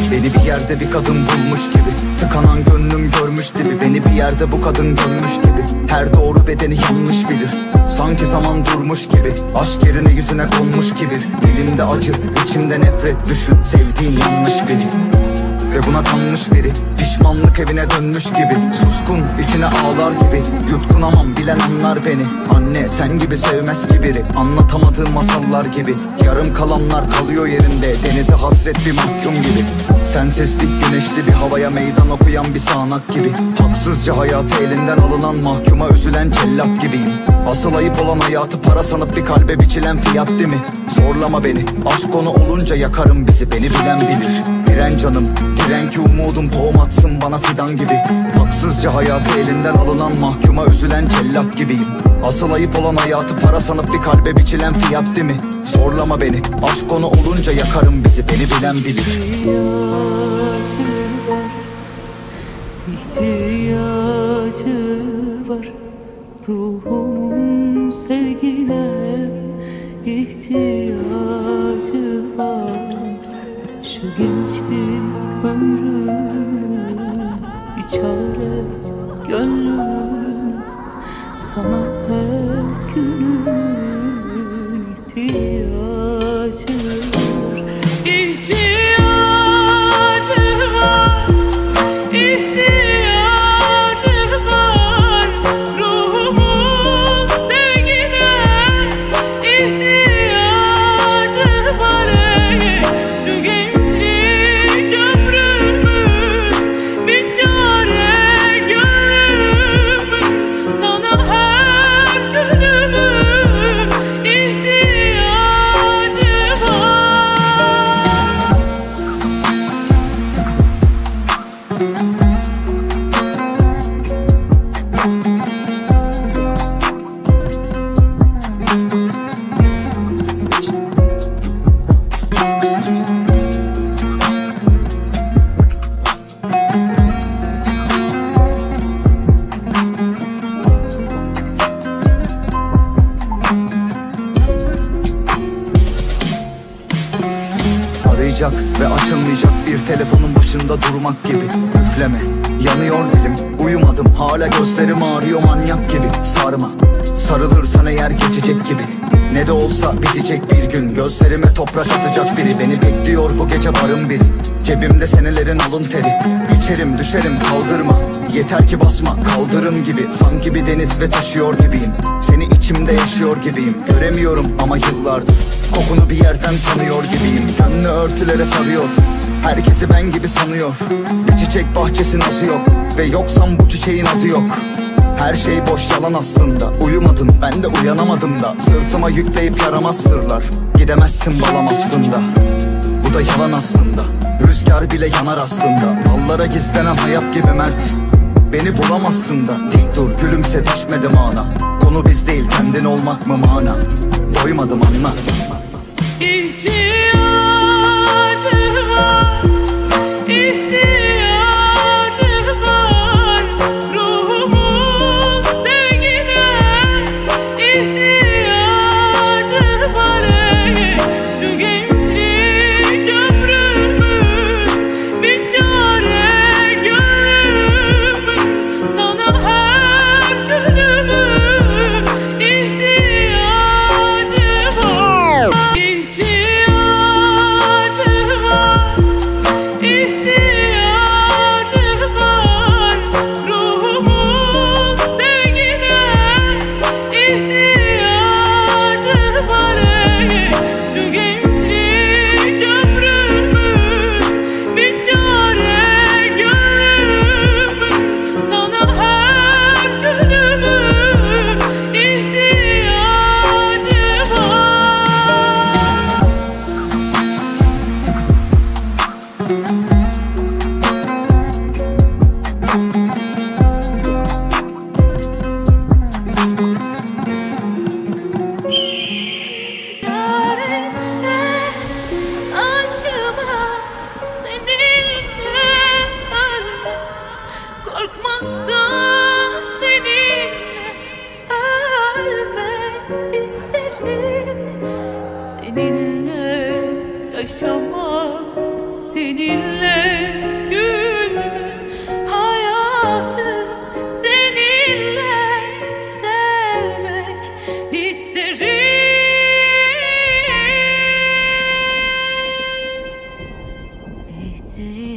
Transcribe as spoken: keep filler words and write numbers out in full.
Beni bir yerde bir kadın bulmuş gibi, tıkanan gönlüm görmüş gibi. Beni bir yerde bu kadın görmüş gibi, her doğru bedeni yanlış bilir. Sanki zaman durmuş gibi, aşk yerine yüzüne konmuş kibir. Dilimde acı, içimde nefret, düşün sevdiğin yanlış biri ve buna kanmış biri. Pişmanlık evine dönmüş gibi, suskun içine ağlar gibi. Yutkunamam, bilen anlar beni. Anne sen gibi sevmez ki biri, anlatamadığım masallar gibi. Yarım kalanlar kalıyor yerinde, denize hasret bir mahkum gibi. Sensizlik güneşli bir havaya meydan okuyan bir sağanak gibi. Haksızca hayatı elinden alınan mahkuma üzülen cellat gibiyim. Asıl ayıp olan hayatı para sanıp bir kalbe biçilen fiyat değil mi? Zorlama beni, aşk konu olunca yakarım bizi. Beni bilen bilir, diren canım, diren ki umudum tohum atsın bana fidan gibi. Haksızca hayatı elinden alınan mahkuma üzülen cellat gibiyim. Asıl ayıp olan hayatı para sanıp bir kalbe biçilen fiyat değil mi? Zorlama beni, aşk konu olunca yakarım bizi. Beni bilen bilir. İhtiyacı var ruhumun sevgine, ihtiyacı var. Şu gençlik ömrümün bir çare gönlüm, sana her günün ihtiyacı var. İhtiyacı var, ihtiyacı var ruhumun sevgine, ihtiyacı var. Şu gençlik ömrümün bir çare gönlümün, sana her günümün ihtiyacı var. Arayacak ve açılmayacak bir telefonun başında durmak gibi. Üfleme, yanıyor dilim, uyumadım hala gözlerim ağrıyor manyak gibi. Sarma, sarılırsan eğer geçecek gibi. Ne de olsa bitecek bir gün, gözlerime toprak atacak biri. Beni bekliyor bu gece barın biri, cebimde senelerin alın teri. İçerim düşerim kaldırma, yeter ki basma kaldırım gibi. Sanki bir deniz ve taşıyor gibiyim, seni içimde yaşıyor gibiyim. Göremiyorum ama yıllardır kokunu bir yerden tanıyor gibiyim. Gönlü örtülere sarıyor, herkesi ben gibi sanıyor. Bir çiçek bahçesi nasıl yok ve yoksam bu çiçeğin adı yok. Her şey boş yalan aslında, uyumadın ben de uyanamadım da. Sırtıma yükleyip yaramaz sırlar, gidemezsin balam aslında. Bu da yalan aslında, rüzgar bile yanar aslında. Dallara gizlenen hayat gibi mert, beni bulamazsın da. Dik dur gülümse düşmedim ana, konu biz değil kendin olmak mı mana? Doymadım anla. İhtiyacı var, ihtiyacı var ruhumun sevgine, ihtiyacı var. Şu gençlik ömrümün bir çare gönlümün, sana her günümün ihtiyacı var. Seninle yaşamak, seninle bitti.